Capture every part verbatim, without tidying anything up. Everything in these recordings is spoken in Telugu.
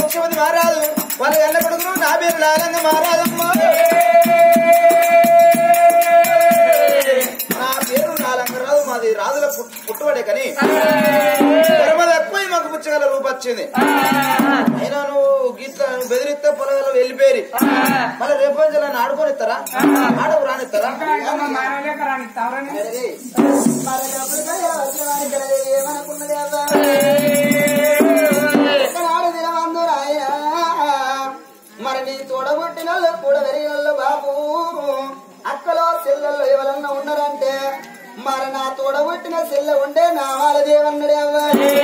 ముఖ్యమంత్రి మారాదు వాళ్ళ ఎల్ల కొడుకును నా పేరు లాలంగా మారాదమ్మ నా పేరు నాలంగా రాదు మాది రాజుల పుట్టుబడే కానీ ఎక్కువ మాకు పుచ్చగల రూపు వచ్చింది అయినా నువ్వు గీత బెదిరిస్తే పొలగల వెళ్ళిపోయి మళ్ళీ రేపు రోజు నన్ను ఆడుకొని ఇస్తారా ఆడకు రానిస్తారా మరి నీ తోడబుట్టిన కూడా వెరిగల్లో బాబు అక్కలో చెల్లెల్లో ఎవరన్నా ఉన్నారంటే మరి నా తోడబుట్టిన చెల్లె ఉండే నా వాళ్ళదేవన్నడే అవ్వ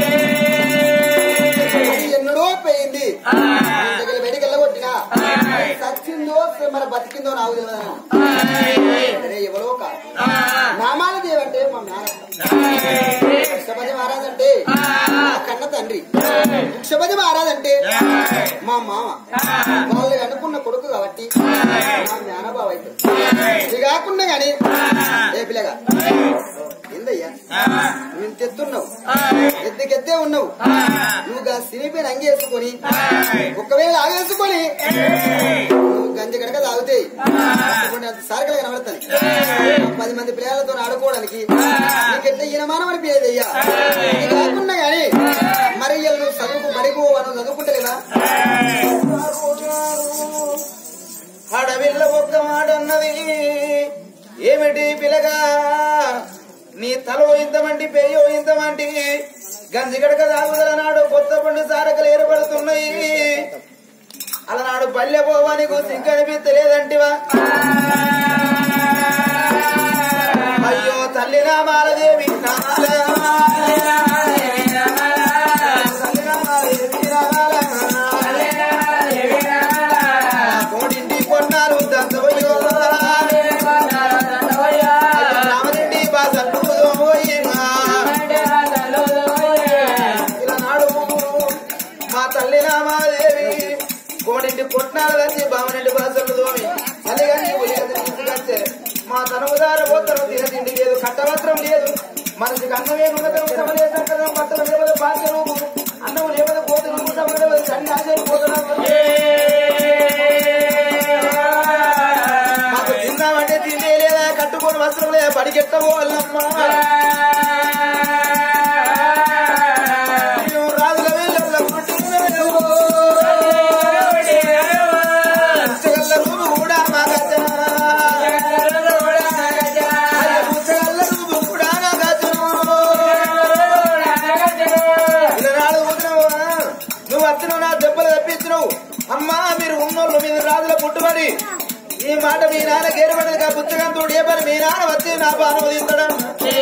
ఎన్నడో పోయింది బయటికి వెళ్ళగొట్టినా సచ్చిందో మరి బతికిందో నాకు తెలియదు ఎవరో కాదు నామాలదేవంటే మా మేనపతి మహారాజ్ అంటే కన్న తండ్రి వృక్షపతి మహారాజ్ అంటే మా మామ వాళ్ళు అనుకున్న కొడుకు కాబట్టి మా మేనబావ అయితే ఇది కాకుండా గాని ఏ పిల్లగా ఏందయ్యా నువ్వు తెత్తున్నావు ఎద్దెకెద్దే ఉన్నావు నువ్వు సినిపైన అంగేసుకొని ఒకవేళ ఆగేసుకొని నువ్వు గంజి గడక తాగుతాయి అంత సారకలు కనబడతాను పది మంది పిల్లలతో ఆడుకోవడానికి నీకెట్లా ఈనమానం అనిపించేదయ్యా ఇది కాకుండా గాని మరి నువ్వు చదువుకు బడికు నువ్వు చదువుకుంటలేదా ఆడవిల్ల ఒక్క మాట అన్నది ఏమిటి పిల్లగా నీ తల ఇంతమంటి పెయ్యో ఇంతమంటి గంజి గడక తాగుదల నాడు కొత్త పండు సారకలు ఏర్పడుతున్నాయి అలనాడు పల్లె పోవానికి సింకనిపించలేదంటివా అయ్యో తల్లి నామాలదేవి కోడింటి కొన్నారు దంతవయ్యో రామరెడ్డి బాసలు ఇలనాడు మా తల్లి నామాదేవి కోడింటి కొట్టినాలు కలిసి బామరెడ్డి బాసలు దోమి మళ్ళీ కానీ తీసుకొచ్చే మా తనముదార పోతనం తిన తిండి లేదు కట్టవస్త్రం లేదు మనకి అన్నమే ఉన్నతం లేదు బట్టలు లేకపోతే బాధ్య రూపు అన్నం లేకపోతే పోతులు చండి ఆశలు పోతున్నాం మాకు తిన్నామంటే తిండే లేదా కట్టుకొని వస్త్రం లేదా పడికెట్ట పోవాలమ్మా రాజుల వేళ్ళ రూపు కూడా మా నువ్వు వచ్చిన నా దెబ్బలు తప్పించినవు అమ్మా మీరు ఉన్నోళ్ళు మీరు రాజుల పుట్టుబడి ఈ మాట మీ నాన్న గేరబడి పుస్తకంతో ఏ పని మీ నాన్న వచ్చి నా అనుమతిస్తాడు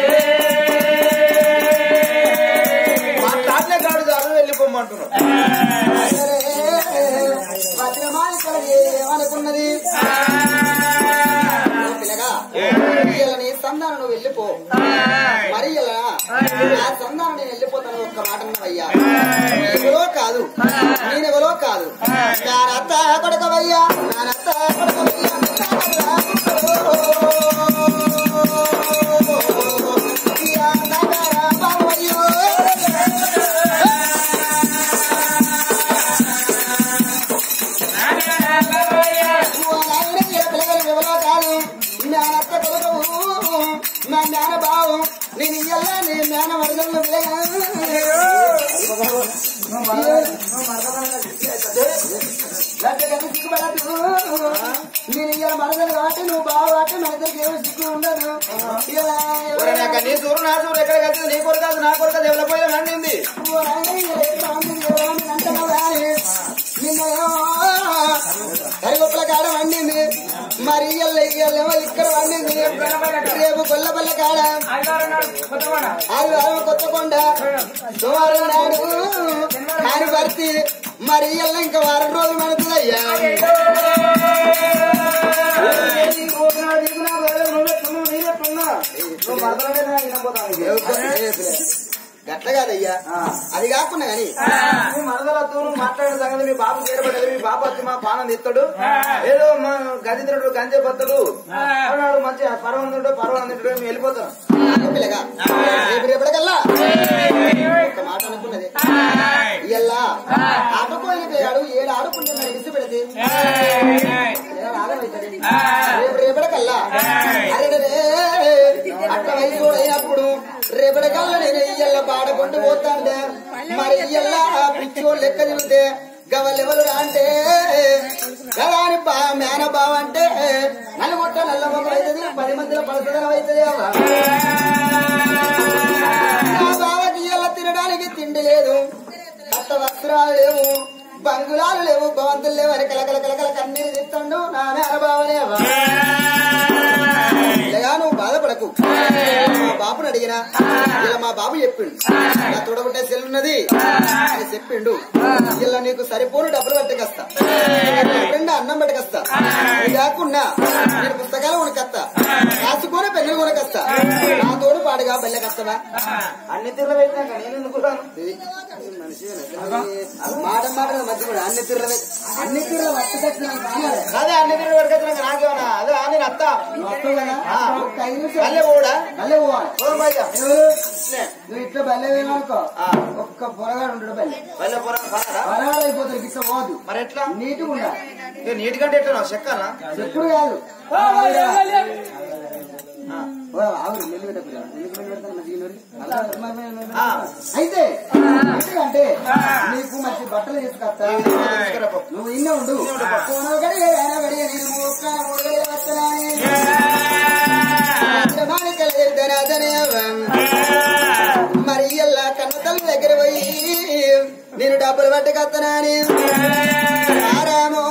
మాట్లాడినే కాడు చాలు వెళ్ళిపోమంటున్నావు ఏమనుకున్నది పిల్లగా నీ సంధానం నువ్వు వెళ్ళిపో మరి ఇలా నా సంధానం నేను వెళ్ళిపోతాను ఒక్క మాట అయ్యా ఎవరో కాదు నేనెవరో కాదు నానత్త కొడకవయ్యా నానత్త కొడకవయ్యా నా జ్ఞాన భావం నేను ఇయ్యాలా నేను జ్ఞాన వర్గంలో నేను ఇయ్యాల మరదలు కాబట్టి నువ్వు బావ కాబట్టి మన దగ్గర ఏమో సిగ్గు ఉండదు నీ చూరు నా చూరు ఎక్కడ కలిసి నీ కొరకు కాదు నా కొరకు డెవలప్ అయ్యా మండింది నిన్న కరిగొప్పల కాడ వండింది మరి ఇయ్యాల ఇయ్యాలేమో ఇక్కడ వండింది రేపు గొల్లపల్ల కాడ ఆదివారం కొత్తకొండ సోమవారం నాడు కాని భర్తీ మరి ఇయ్యాల ఇంకా వారం రోజులు మనకుదయ్యా గట్ల కాదయ్యా అది కాకుండా గాని మరదలతో మాట్లాడిన సంగతి మీ బాబు చేరబడ్డది మీ బాబు వచ్చి మా పానం తీస్తాడు ఏదో మా గదింతుడు గంజే బద్దలు అన్నాడు మంచి పర్వంతుడు పర్వంతుడు మేము వెళ్ళిపోతాం పిల్లగా రేపు రేపటికల్లా ఒక మాట అనుకున్నది ఇలా ఆటోపోయిన లేకుండా ఇడిసి పెడితే రేపు రేపటికల్లా అరే అట్లా వయసు అయినప్పుడు రేపటికల్లా నేను ఇయ్యల్ల పాడకొంటూ పోతాంటే మరి ఇయ్యల్ల పిచ్చి లెక్క తిరిగితే గవలెవరు అంటే గవాని బా మేన బావ అంటే నలుగుట్ట నల్ల మొక్కలు అవుతుంది పది మందిలో పలసదనం అవుతుంది ఆ బావకి ఇయ్యల్ల తినడానికి తిండి లేదు కొత్త వస్త్రాలు లేవు బంగుళాలు లేవు భవంతులు లేవు అని కలకల కలకల కన్నీరు తిట్టండు నా మేన బావనే ఇలాగా నువ్వు బాధపడకు మా బాబుని అడిగినా ఇలా మా బాబు చెప్పిండు నా తోడబుట్టే సెల్లున్నది అని చెప్పిండు ఇలా నీకు సరిపోను డబ్బులు పట్టుకొస్తా రెండు అన్నం పట్టుకొస్తా అది కాకుండా నేను పుస్తకాలు కొనుకొస్తా రాసుకొని పెన్నులు కొనుకొస్తా నా తోడు పాడుగా బెల్లకొస్తావా అన్ని తీర్ల పెట్టినాక నేను ఎందుకు మాట మాట మధ్య కూడా అన్ని తీర్ల అన్ని తీర్ల అదే అన్ని తీర్ల పట్టుకొచ్చినాక నాకేమన్నా అదే నేను అత్తా బల్లె పోడా బల్లె పోవాలి నువ్వు ఇట్లా బల్లె వేయాలనుకో ఒక్క పొరగాడు ఉంటాడు బల్లె బల్లె పొరగాడు అయిపోతుంది ఇట్లా పోదు మరి ఎట్లా నీట్గా ఉండాలి నీట్ కంటే ఎట్లా చెక్కాలా చెప్పుడు కాదు అయితే అంటే నీకు మంచి బట్టలు తీసుకొస్తా నువ్వు ఇన్న ఉండు మరి ఇలా కన్న తల్లి దగ్గర పోయి నేను డబ్బులు పట్టుకొస్తానని రామో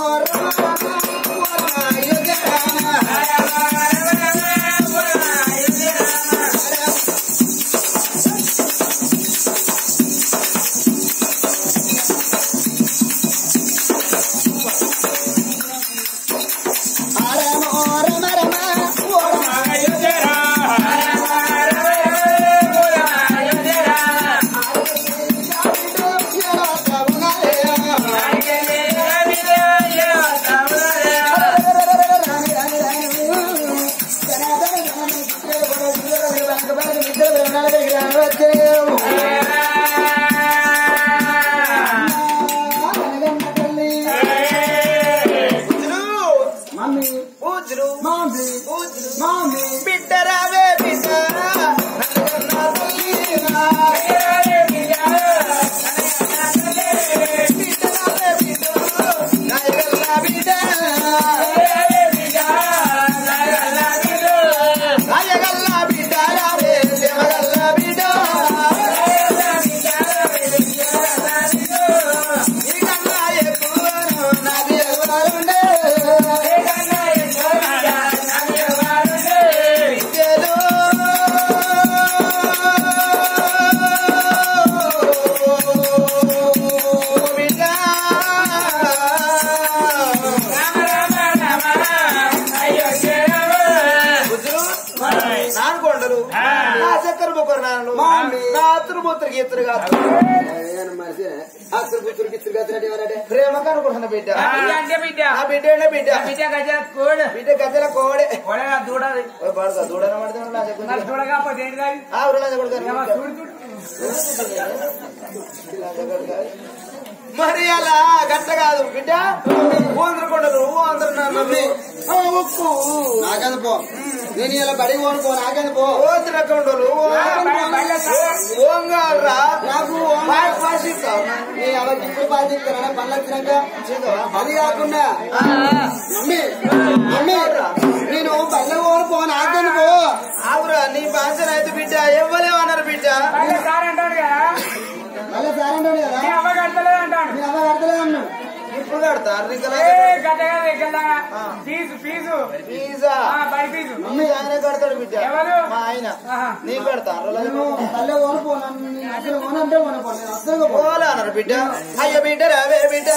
ప్రేమ కనుకుంటున్న బిడ్డ బిడ్డ బిడ్డ బిడ్డ గజల కోడే బిడ్డ గజల కోడే దూడది దూడన మరి అలా గట్ట కాదు బిడ్డ ఊందరకొండలు అందరు ఉక్కు నాకది పో నేను ఇలా బడి పోనుకో నాకది పో ఓందరకొండలు ఓంగారా నాకు పాసిస్తావు నీ అవకి ఇప్పుడు పాసిస్తానా పనులు వచ్చినాక అది కాకుండా మమ్మీ మమ్మీ నేను బల్ల పోనుకో నాకది పో ఆవురా నీ బాధ్యత అయితే బిడ్డ ఇవ్వలేమన్నారు బిడ్డ మళ్ళీ సార్ అంటాడు కదా మళ్ళీ సార్ అంటాడు కదా నీ అవ్వ కడతలేదు అంటాడు నీ అవ్వ కడతలేదు అన్నాడు ఇప్పుడు కడతారు ఫీజు ఫీజు ఫీజా బడి ఫీజు మమ్మీ ఆయన కడతాడు బిడ్డ మా ఆయన నీ కడతాను పోలే అన్నారు బిడ్డ అయ్య బిడ్డ రావే బిడ్డ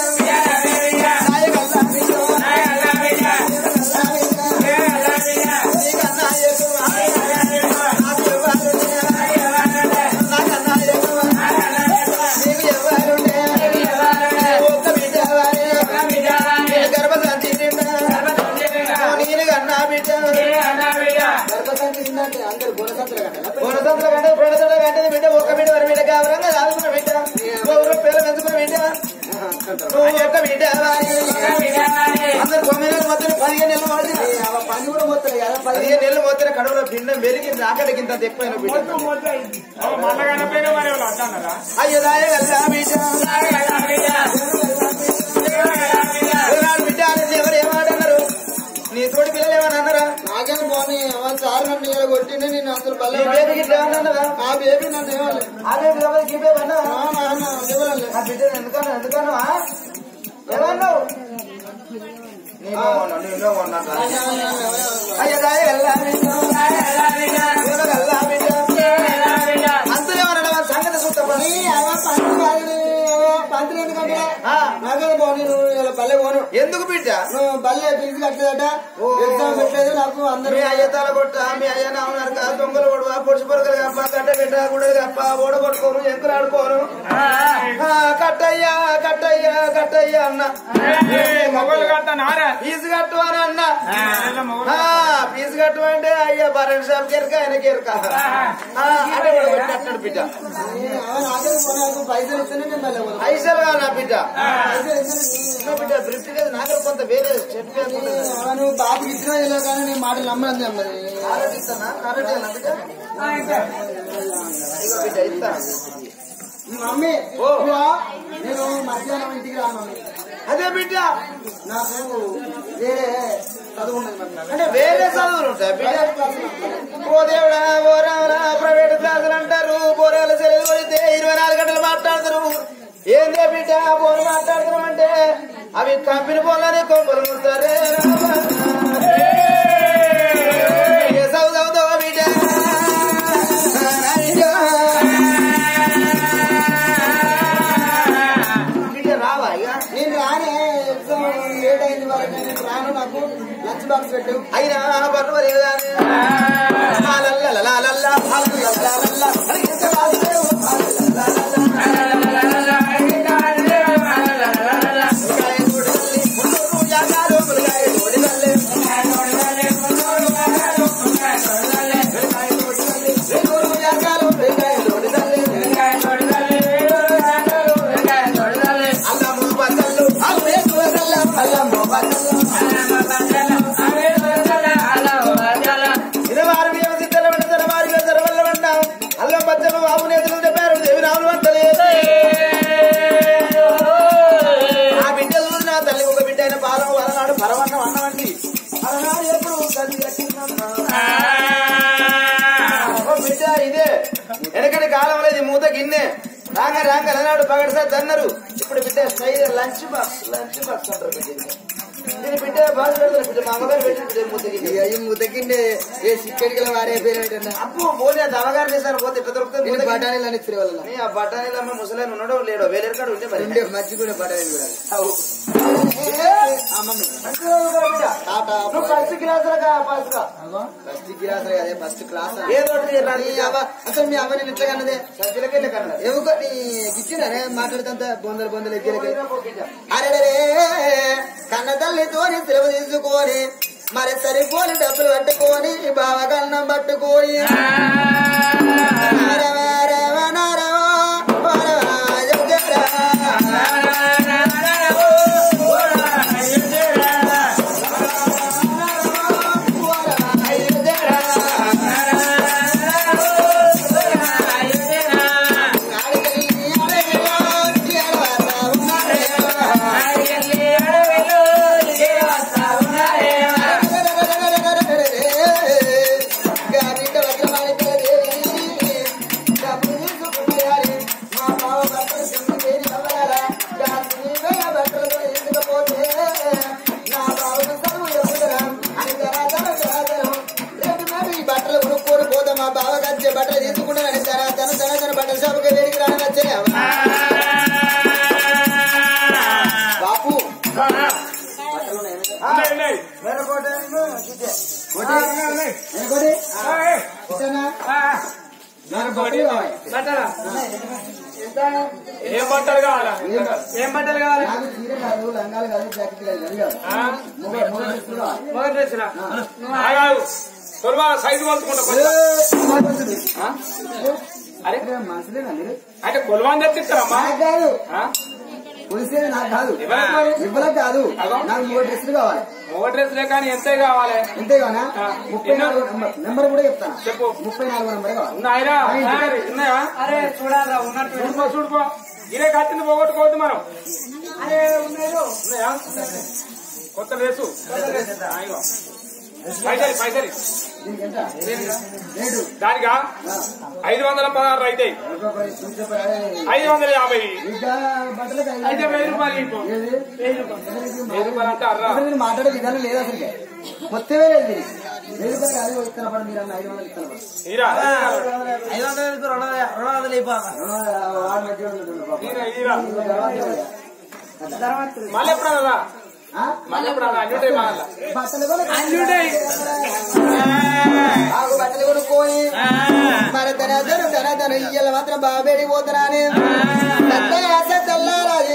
గొడసంతుల కంటే గొడసంతుల కంటే బిడ్డ ఒక బిడ్డ వర బిడ్డ కావాలంగా రాదుకున్న బిడ్డ ఊరు పేరు పెంచుకున్న బిడ్డ ఒక బిడ్డ అందరు తొమ్మిది నెలలు మొత్తం పదిహేను నెలలు పని కూడా మొత్తం కదా పదిహేను నెలలు మొత్తం కడుపులో పిండం పెరిగింది ఆకలికింత ఎక్కువైన బిడ్డ అయ్యదాయ బిడ్డ అనేది ఎవరు ఏమాటన్నారు నీ తోటి పిల్లలు ఏమని అన్నారా నాకేం పోనీ సార్ నన్ను ఇలా కొట్టిండి నేను అసలు బేబీ గిట్ల ఏమన్నా ఆ బేబీ నన్ను ఇవ్వాలి ఆ బేబీ ఈ బేబీ అన్నా ఇవ్వాలి ఆ బిడ్డ ఎందుకన్నా ఎందుకన్నా ఏమన్నావు సంగతి చూస్తాను పంతులు ఎందుకంటే నాకే పోనీ నువ్వు ఇలా బల్లె పోను ఎందుకు బిడ్డ నువ్వు బల్లె ఫీజు కట్టలేదట ఎగ్జామ్ పెట్టలేదు నాకు అందరూ అయ్యతాల కొట్ట మీ అయ్యన ఉన్నారు కదా దొంగలు కొడువా పొడిచి పొరకలు కప్ప కట్ట బిడ్డ గుడలు కప్ప ఓడ కొట్టుకోను ఎంకులు ఆడుకోను కట్టయ్యా కట్టయ్యా కట్టయ్యా అన్న ఫీజు కట్టు అని అన్న ఫీజు కట్టు అంటే అయ్యా బరెంట్ షాప్ కెరక ఆయన కెరక కట్టాడు బిడ్డ పైసలు ఇస్తేనే పైసలు కాదు నా బిడ్డ బిడ్డ దృష్టి లేదు నాకు కొంత వేరే చెప్పు నువ్వు బాబు ఇచ్చినా కానీ నేను మాటలు నమ్మని మరి బిడ్డ ఇస్తా మమ్మీ నేను మధ్యాహ్నం ఇంటికి రా మమ్మీ అదే బిడ్డ నాకు వేరే చదువు అంటే వేరే చదువులు ఉంటాయి బిడ్డ ఓ దేవుడా ఓ రావరా ప్రైవేట్ క్లాసులు అంటారు బోరాల సెలవు కొడితే ఇరవై నాలుగు గంటలు మాట్లాడతారు ఏందే బిడ్డ బోరు మాట్లాడుతున్నాం అంటే అవి కంపెనీ పోలనే కొంపలు ముడతారే చదువు చదువుతావా బిడ్డ రావా ఇక నేను రానే ఎగ్జామ్ లేట్ అయింది వాళ్ళకి నేను రాను నాకు లంచ్ బాక్స్ పెట్టు అయినా బర్రు ఇదే వెనకటి కాలంలో ఇది మూత గిన్నె రాంగ రాంగ అన్నాడు పగడసారి అన్నారు ఇప్పుడు బిడ్డ style lunch box lunch box అంటారు బిడ్డ దీని బిడ్డ బాగా పెడతారు బిడ్డ మా అమ్మగారు పెట్టి బిడ్డ మూత గిన్నె ఈ మూత గిన్నె ఏ చిక్కడికి వారే పేరు అప్పు పోనీ అది అమ్మగారు చేశారు పోతే ఎట్లా దొరుకుతుంది బఠానీలు అని ఇచ్చే వాళ్ళ ఆ బఠానీలు అమ్మ ముసలాన్ని ఉన్నాడో లేడో వేరేకాడు ఉంటే మరి మధ్య కూడా బఠానీలు కూడా ఫస్ట్ క్లాస్ ఫస్ట్ క్లాస్ అదే ఫస్ట్ క్లాస్ ఏదో అసలు మీ అమ్మ నేను ఇట్లా కన్నదే సజ్జలకి ఇట్లా కన్నది ఏమో గిచ్చినారే మాట్లాడుతంత బొందలు బొందలు ఎగ్గిలకి అరే కన్న తల్లితోని సెలవు తీసుకొని మరి సరిపోని డబ్బులు పట్టుకొని బావ కన్నం పట్టుకొని బట్టలు తీసుకుంటాను తన తన తన తన బట్టల షాపుకి వేడికి రాని వచ్చాయి బాపు ఏం బట్టలు కావాలా ఏం బట్టలు కావాలి చీర కాదు లంగాలు కాదు జాకెట్ కాదు సైజు పలుచుకుంటా అరే మనసులేనా అంటే కొలవాని తెచ్చిస్తారమ్మా కాదు కొలిసేది నాకు కాదు ఇవ్వలకు కాదు నాకు మూడు డ్రెస్సులు కావాలి ఒక డ్రెస్ లే కానీ ఎంతే కావాలి అంతే కానా ముప్పై నాలుగు నెంబర్ నెంబర్ కూడా చెప్తాను చెప్పు ముప్పై నాలుగు నెంబర్ కావాలి ఉన్నాయిరా ఉన్నాయా అరే చూడాలా ఉన్నట్టు చూడుకో చూడుకో ఇదే కత్తిని పోగొట్టుకోవద్దు మనం అరే ఉన్నాయా కొత్త డ్రెస్సు పైసలు పైసలు దానికా ఐదు వందల పదహారు అయితే ఐదు వందల యాభై అయితే వెయ్యి రూపాయలు వెయ్యి రూపాయలు అంటే అర్రా మాట్లాడే విధానం లేదు అసలు మొత్తమే లేదు వెయ్యి రూపాయలు అది ఇస్తాను మీరు అన్న ఐదు వందలు ఇస్తాను ఐదు వందలు రెండు వందలు మళ్ళీ ఎప్పుడన్నా మళ్ళీ ఎప్పుడన్నా అన్నింటాయి బట్టలు కూడా అన్నింటాయి ఆకు బట్టలు కొనుక్కొని మరి తన ధను తన ధను ఇయ్యాల మాత్రం బాబేడి పోతున్నానే తెల్లారాది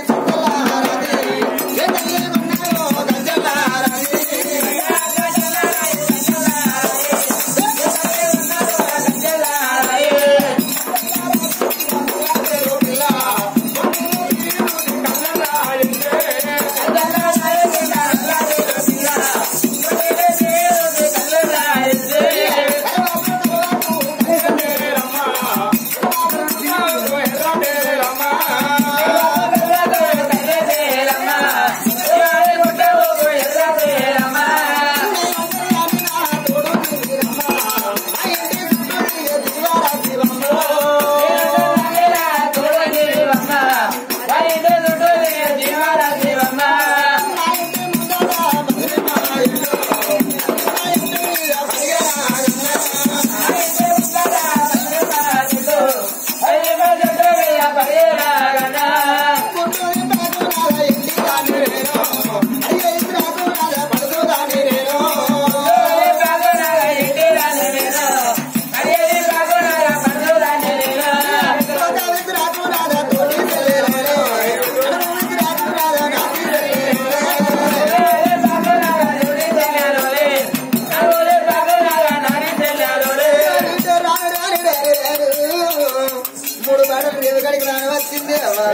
మూడు బాటలు రేవుగడికి రాని వచ్చింది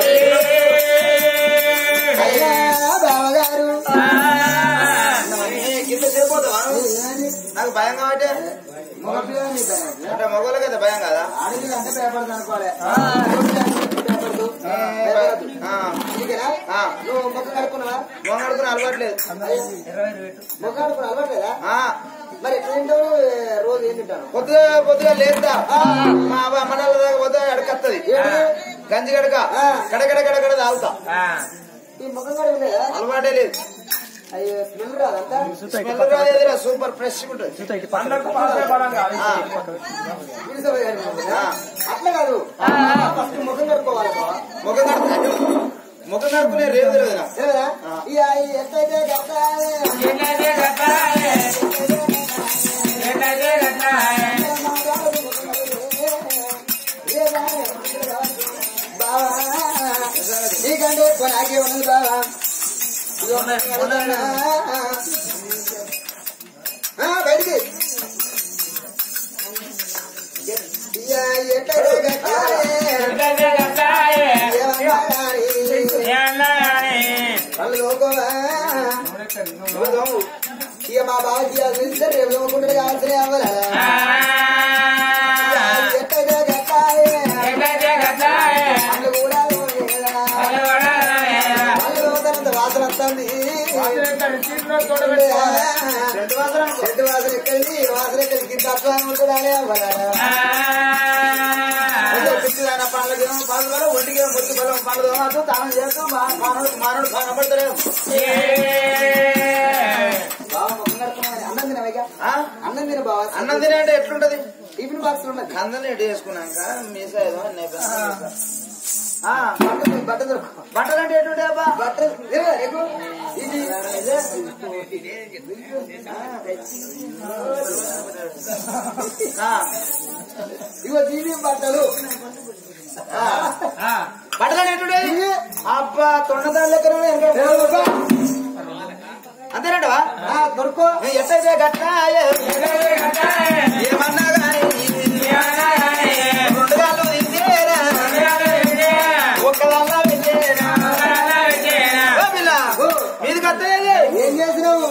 బావగారు కింద చేరిపోతావా నాకు భయం కాబట్టి అంటే మగవాళ్ళ కదా భయం కదా ఆడికి అంటే భయపడదు అనుకోవాలి నువ్వు మొక్క కడుక్కున్నావా మొగ కడుకుని అలవాట్లేదు మొక్క కడుక్కుని అలవాట్లేదా మరి ఎట్లా తింటావు రోజు ఏం తింటాను పొద్దుగా పొద్దుగా లేదా మా మండల దాకా పోతే అడకత్తది గంజి గడక గడగడ గడగడ తాగుతా ఈ మొక్క కడుగులేదా అలవాటే లేదు అయ్యో స్మెల్ రాదంతా స్మెల్ రాదేదిరా సూపర్ ఫ్రెష్ ఉంటుంది అట్లా కాదు ఫస్ట్ ముఖం కడుక్కోవాలి మొగ కడుపు మొగ కడుపునే రేవు తెలియదురా ఎట్లయితే నీకంటే నాకే ఉన్నది బావా బయటికి ఇక మా బావ తీయాల్సి రేపు నమ్ముకుంటే కావాల్సిన అవ్వాలి వాసన వస్తుంది చెట్టు వాసన చెట్టు వాసన ఎక్కడిది వాసన ఎక్కడికి తత్వాన్ని ఉంటుందని పిచ్చిదైన పండ్లకి పండ్లు ఒంటికి ముచ్చి బలం పండ్లు తోమదు తాను చేస్తూ మానవుడు మానవుడు కనబడతలేము బావ ముఖం కడుతున్నామని అన్నం తినవయ్యా అన్నం తిన బావ అన్నం తినే అంటే ఎట్లుంటది టిఫిన్ బాక్స్ ఉన్నది అందరినీ ఎటు చేసుకున్నాక మీసా ఏదో బట్టలు బట్ట దొరుకు బట్టలు అంటే ఎటుండే అబ్బా బట్టలు ఇది ఇగో దీని బట్టలు బట్టలు అంటే ఎటుండేది అబ్బా తొండదాని లెక్క అంతేనంటవా దొరుకో ఎట్టయితే గట్ట ఏమన్నా గానీ రెండు గాళ్ళు ఒక్కదల్లా విద్యేరా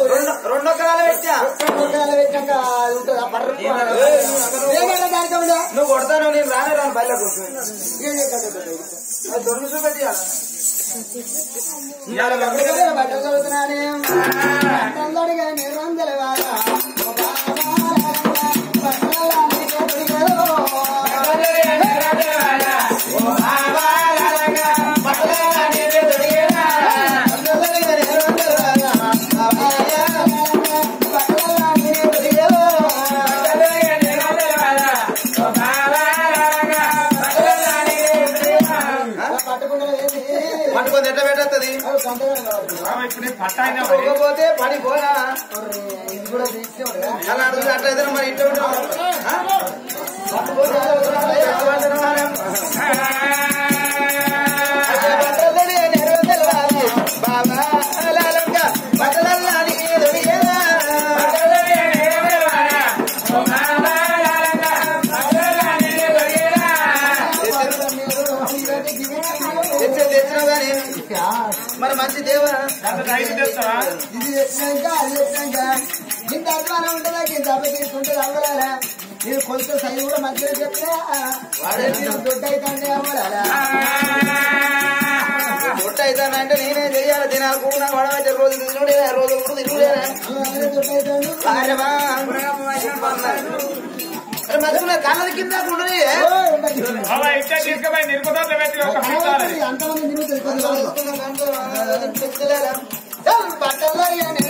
రెండు రెండు ఒక్కరాలు పెట్టా పెట్టాక అది ఉంటుందా పర్రు ఏమైనా దానికి ఉందా నువ్వు కొడతాను నేను రానే రాను బయటకు దొంగ చూపెట్టి బట్టలు చదువుతున్నానే బట్టలుగా నిర్వం తెలవాలా పట్టుకొని ఎట్లా పెట్టేస్తుంది పోతే పని పోనా అలా అడుగు అట్లయితే మరి ఇంట్లో బాబా బట్టలల్లా తెచ్చినావు కానీ మరి మంచి దేవా ఇది తెచ్చినాక అది తెచ్చినాక ఇంత అభిమానం ఉంటుందా ఇంత అభివృద్ధి అవ్వాలా నేను కొంచెం సైజు కూడా మంచిగా చెప్తా దొడ్డ అయితే అవ్వాలా దొడ్డ అవుతానంటే నేనే చెయ్యాలి తినాలి కూడా వడవచ్చే రోజు తినుడే రోజు కూడా తినుడేనా మంచిగా కళ్ళ కింద ఉండని అంతమంది బట్టల్లో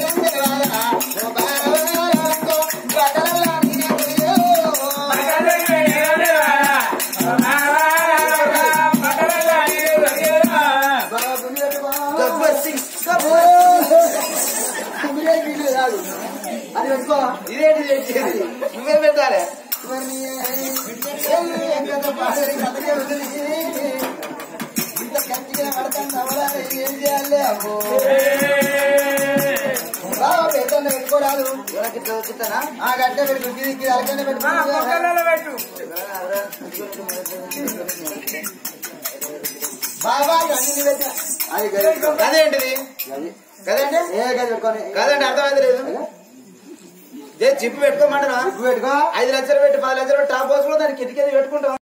అది పెట్టుకో ఇదేంటి తెచ్చేది నువ్వే పెట్టాలి ఇంత గట్టిగా పడతాను అవ్వాలి ఏం చేయాలి అబ్బో బాబా పెద్దలు పెట్టుకోరాదు ఆ గడ్డ పెట్టుకు అలకనే పెట్టు బాబా అన్ని పెట్టా అది అదేంటిది కదండి ఏ గది పెట్టుకోని కదండి అర్థమైంది లేదు జిప్పు పెట్టుకోమంటారా పెట్టుకో ఐదు లక్షలు పెట్టి పది లక్షలు పెట్టి టాప్ హౌస్ లో దానికి కిటికీ పెట్టుకుంటాం